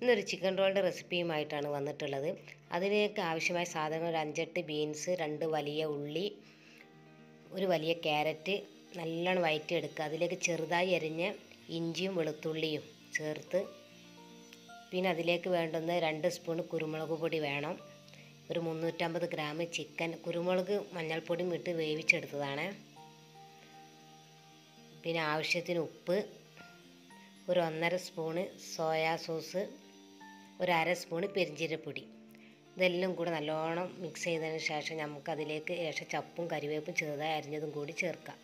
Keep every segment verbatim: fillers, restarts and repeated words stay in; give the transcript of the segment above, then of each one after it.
ഇന്നൊരു ചിക്കൻ റോളിൻ്റെ റെസിപ്പിയുമായിട്ടാണ് വന്നിട്ടുള്ളത്. അതിലേക്ക് ആവശ്യമായ സാധനങ്ങൾ ഒരു അഞ്ചെട്ട് ബീൻസ്, രണ്ട് വലിയ ഉള്ളി, ഒരു വലിയ ക്യാരറ്റ് നല്ലോണം വഴറ്റിയെടുക്കുക. അതിലേക്ക് ചെറുതായി അരിഞ്ഞ ഇഞ്ചിയും വെളുത്തുള്ളിയും ചേർത്ത്, പിന്നെ അതിലേക്ക് വേണ്ടുന്ന രണ്ട് സ്പൂൺ കുരുമുളക് പൊടി വേണം. ഒരു മുന്നൂറ്റമ്പത് ഗ്രാം ചിക്കൻ കുരുമുളക് മഞ്ഞൾപ്പൊടിയും ഇട്ട് വേവിച്ചെടുത്തതാണ്. പിന്നെ ആവശ്യത്തിന് ഉപ്പ്, ഒരു ഒന്നര സ്പൂണ് സോയാ സോസ്, ഒരു അര സ്പൂണ് പെരിഞ്ചീരപ്പൊടി. ഇതെല്ലാം കൂടെ നല്ലോണം മിക്സ് ചെയ്തതിന് ശേഷം നമുക്കതിലേക്ക് ശേഷം ചപ്പും കരിവേപ്പും ചെറുതായി അരിഞ്ഞതും കൂടി ചേർക്കാം.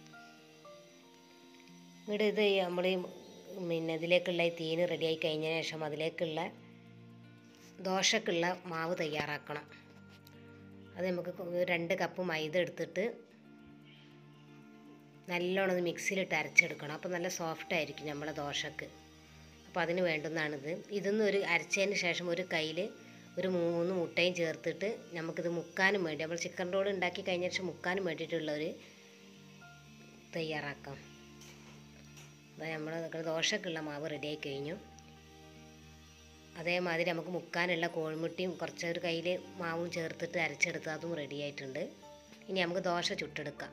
എന്നിട്ട് ഇത് നമ്മൾ പിന്നെ ഇതിലേക്കുള്ള ഈ തീന് റെഡിയായി കഴിഞ്ഞതിന് ശേഷം അതിലേക്കുള്ള ദോശക്കുള്ള മാവ് തയ്യാറാക്കണം. അത് നമുക്ക് രണ്ട് കപ്പ് മൈദ എടുത്തിട്ട് നല്ലോണം അത് മിക്സിയിലിട്ട് അരച്ചെടുക്കണം. അപ്പോൾ നല്ല സോഫ്റ്റ് ആയിരിക്കും നമ്മളെ ദോശക്ക്. അപ്പോൾ അതിന് വേണ്ടുന്നതാണിത്. ഇതൊന്നും ഒരു അരച്ചതിന് ശേഷം ഒരു കയ്യിൽ ഒരു മൂന്ന് മുട്ടയും ചേർത്തിട്ട് നമുക്കിത് മുക്കാനും വേണ്ടി നമ്മൾ ചിക്കൻ റോൾ ഉണ്ടാക്കി കഴിഞ്ഞ ശേഷം മുക്കാനും വേണ്ടിയിട്ടുള്ളൊരു തയ്യാറാക്കാം. അതായത് നമ്മൾ ദോശക്കുള്ള മാവ് റെഡിയായി കഴിഞ്ഞു. അതേമാതിരി നമുക്ക് മുക്കാനുള്ള കോഴിമുട്ടിയും കുറച്ചൊരു കയ്യിൽ മാവും ചേർത്തിട്ട് അരച്ചെടുത്ത് അതും റെഡി ആയിട്ടുണ്ട്. ഇനി നമുക്ക് ദോശ ചുട്ടെടുക്കാം.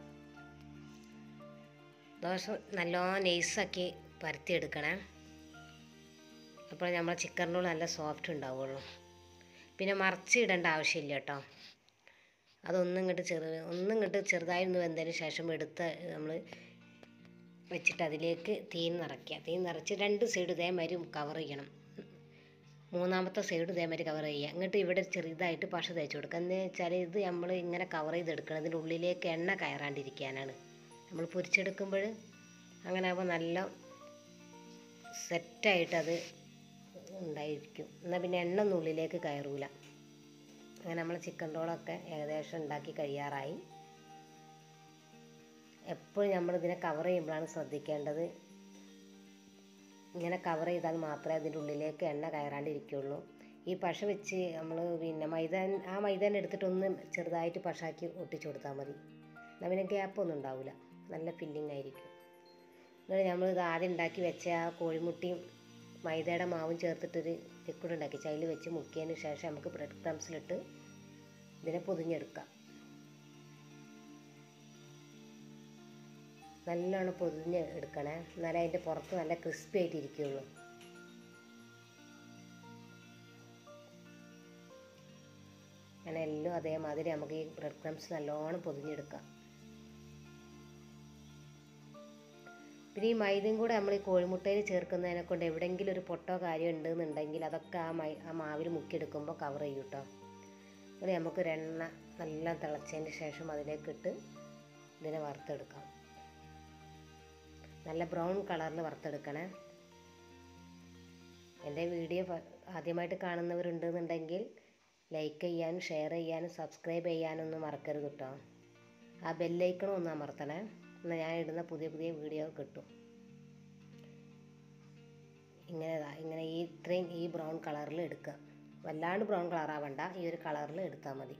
ദോശ നല്ലോണം നൈസാക്കി പരത്തിയെടുക്കണേ. അപ്പോൾ നമ്മൾ ചിക്കൻ റോൾ നല്ല സോഫ്റ്റ് ഉണ്ടാവുള്ളൂ. പിന്നെ മറിച്ച് ഇടേണ്ട ആവശ്യമില്ല കേട്ടോ. അതൊന്നും ഇങ്ങോട്ട് ചെറു ഒന്നും ഇങ്ങോട്ട് ചെറുതായി ഒന്ന് വെന്തതിന് ശേഷം എടുത്ത് നമ്മൾ വെച്ചിട്ട് അതിലേക്ക് തീൻ നിറയ്ക്കുക. തീൻ നിറച്ച് രണ്ട് സൈഡ് ഇതേമാതിരി കവർ ചെയ്യണം. മൂന്നാമത്തെ സൈഡ് ഇതേമാതിരി കവർ ചെയ്യുക. എന്നിട്ട് ഇവിടെ ചെറുതായിട്ട് പശ തേച്ച് കൊടുക്കുക. എന്ന് വെച്ചാൽ ഇത് നമ്മൾ ഇങ്ങനെ കവർ ചെയ്തെടുക്കണം. ഇതിൻ്റെ ഉള്ളിലേക്ക് എണ്ണ കയറാണ്ടിരിക്കാനാണ്. നമ്മൾ പൊരിച്ചെടുക്കുമ്പോൾ അങ്ങനെ ആകുമ്പോൾ നല്ല സെറ്റായിട്ടത് ഉണ്ടായിരിക്കും. എന്നാൽ പിന്നെ എണ്ണ ഒന്നും ഉള്ളിലേക്ക് കയറൂല. അങ്ങനെ നമ്മൾ ചിക്കൻ റോളൊക്കെ ഏകദേശം ഉണ്ടാക്കി കഴിയാറായി. എപ്പോഴും നമ്മളിതിനെ കവർ ചെയ്യുമ്പോഴാണ് ശ്രദ്ധിക്കേണ്ടത്. ഇങ്ങനെ കവർ ചെയ്താൽ മാത്രമേ അതിൻ്റെ ഉള്ളിലേക്ക് എണ്ണ കയറാണ്ടിരിക്കുകയുള്ളൂ. ഈ പശ വെച്ച് നമ്മൾ പിന്നെ മൈദ ആ മൈദ എടുത്തിട്ടൊന്ന് ചെറുതായിട്ട് പശാക്കി ഒട്ടിച്ചു കൊടുത്താൽ മതി. എന്നാൽ പിന്നെ ഗ്യാപ്പൊന്നും ഉണ്ടാവില്ല. നല്ല ഫില്ലിംഗ് ആയിരിക്കും. എന്നിട്ട് നമ്മൾ ഇത് ആദ്യം ഉണ്ടാക്കി വെച്ച ആ കോഴിമുട്ടിയും മൈദയുടെ മാവും ചേർത്തിട്ടൊരു ലിക്വിഡ് ഉണ്ടാക്കി അതിൽ വെച്ച് മുക്കിയതിന് ശേഷം നമുക്ക് ബ്രെഡ് ക്രംസിലിട്ട് ഇതിനെ പൊതിഞ്ഞെടുക്കാം. നല്ലോണം പൊതിഞ്ഞ് എടുക്കണേ. എന്നാലേ അതിൻ്റെ പുറത്ത് നല്ല ക്രിസ്പി ആയിട്ട് ഇരിക്കുകയുള്ളൂ. അങ്ങനെ എല്ലാം അതേമാതിരി നമുക്ക് ഈ ബ്രെഡ് ക്രംസ് നല്ലോണം പൊതിഞ്ഞെടുക്കാം. പിന്നെ ഈ മൈദയും കൂടെ നമ്മൾ ഈ കോഴിമുട്ടയിൽ ചേർക്കുന്നതിനെ കൊണ്ട് എവിടെയെങ്കിലും ഒരു പൊട്ടോ കാര്യം ഉണ്ടെന്നുണ്ടെങ്കിൽ അതൊക്കെ ആ മൈ ആ മാവിൽ മുക്കിയെടുക്കുമ്പോൾ കവർ ചെയ്യും കേട്ടോ. അത് നമുക്കൊരു എണ്ണ നല്ല തിളച്ചതിന് ശേഷം അതിലേക്കിട്ട് ഇതിനെ വറുത്തെടുക്കാം. നല്ല ബ്രൗൺ കളറിൽ വറുത്തെടുക്കണേ. എൻ്റെ വീഡിയോ ആദ്യമായിട്ട് കാണുന്നവരുണ്ടെന്നുണ്ടെങ്കിൽ ലൈക്ക് ചെയ്യാനും ഷെയർ ചെയ്യാനും സബ്സ്ക്രൈബ് ചെയ്യാനൊന്നും മറക്കരുത് കേട്ടോ. ആ ബെല്ലൈക്കണും ഒന്ന് അമർത്തണേ. എന്നാൽ ഞാൻ ഇടുന്ന പുതിയ പുതിയ വീഡിയോ കിട്ടും. ഇങ്ങനെ ഇങ്ങനെ ഈ ഇത്രയും ഈ ബ്രൗൺ കളറിൽ എടുക്കുക. വല്ലാണ്ട് ബ്രൗൺ കളറാവണ്ട, ഈ ഒരു കളറിൽ എടുത്താൽ മതി.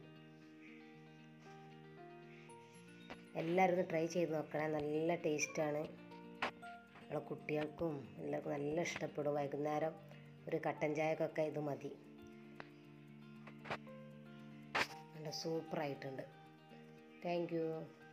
എല്ലാവരും ഒന്ന് ട്രൈ ചെയ്ത് നോക്കണേ. നല്ല ടേസ്റ്റാണ്. നമ്മളെ കുട്ടികൾക്കും എല്ലാവർക്കും നല്ല ഇഷ്ടപ്പെടും. വൈകുന്നേരം ഒരു കട്ടൻ ചായക്കൊക്കെ ഇത് മതി. നല്ല സൂപ്പറായിട്ടുണ്ട്. Thank U.